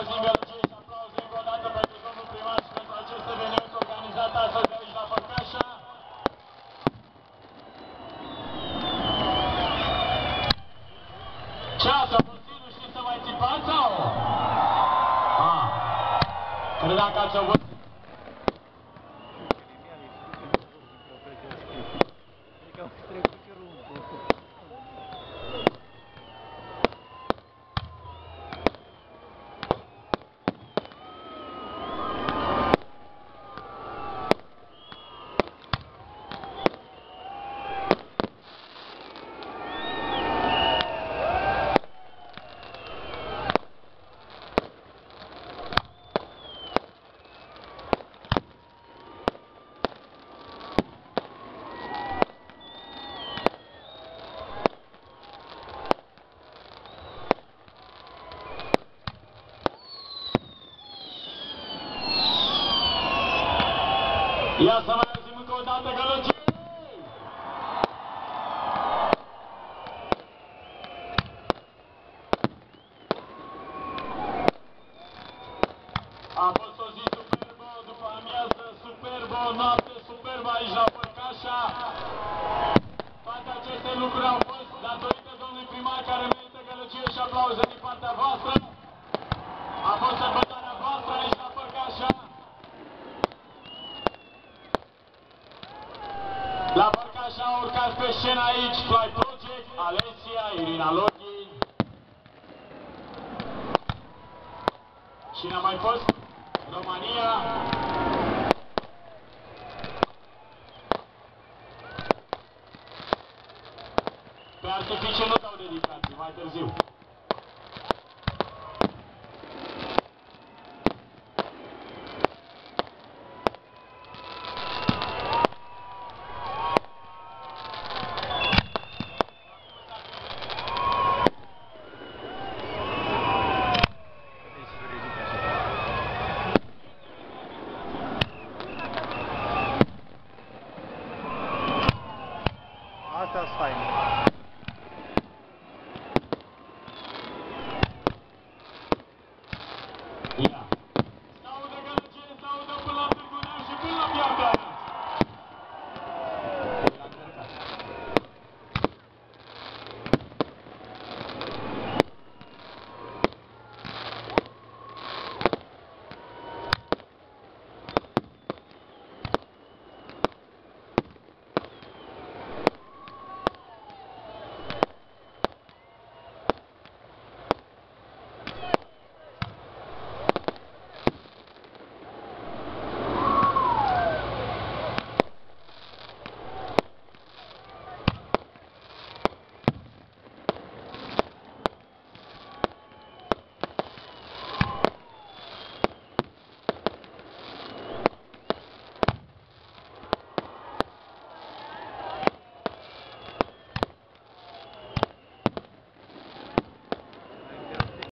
auzim gălăgie și aplauze încă o dată pentru domnul primar și pentru acest eveniment organizat astăzi aici la Făcașa. Ce asta, puțin, nu știți să mai țipați sau? Credeam că ați avut. Ia să mai auzim încă o dată gălăgie! A fost o zi superbă, după amiază superbă, o noapte superbă aici la Făcașa. Toate aceste lucruri au fost datorită domnului primar care merită gălăgie și aplauze din partea voastră. A fost sărbătoarea voastră aici la Făcașa. La Făcașa au urcat pe scenă aici Fly Project, Alesia, Irina Login. Cine a mai fost? România. Pe artificii nu dau dedicații, mai târziu. Astea sunt faine.